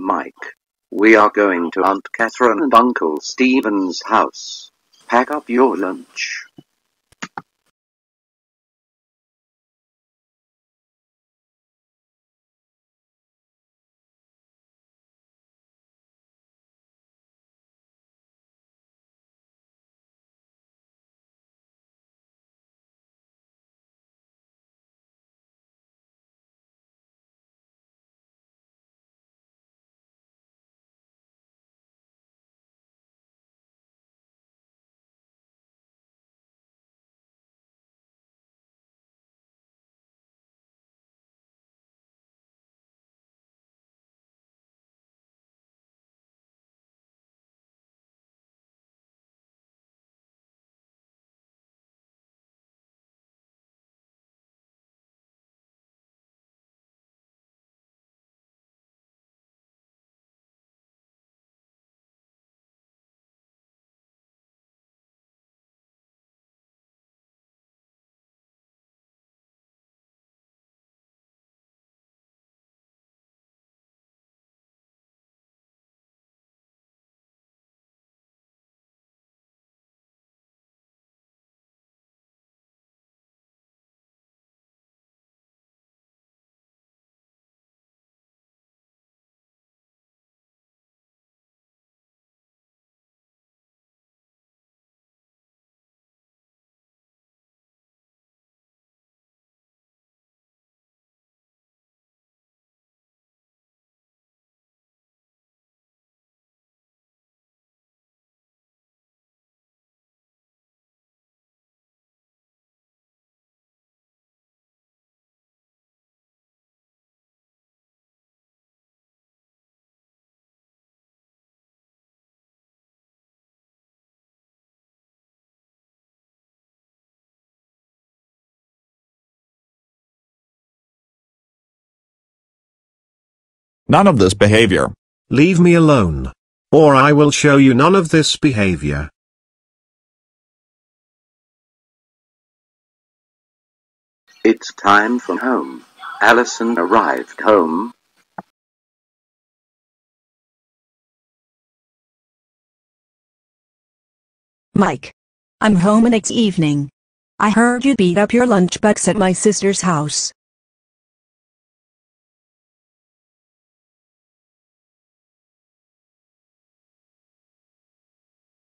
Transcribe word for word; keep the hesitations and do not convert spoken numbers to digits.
Mike. We are going to Aunt Catherine and Uncle Stephen's house. Pack up your lunch. None of this behavior. Leave me alone, or I will show you none of this behavior. It's time for home. Allison arrived home. Mike. I'm home and it's evening. I heard you beat up your lunchbox at my sister's house.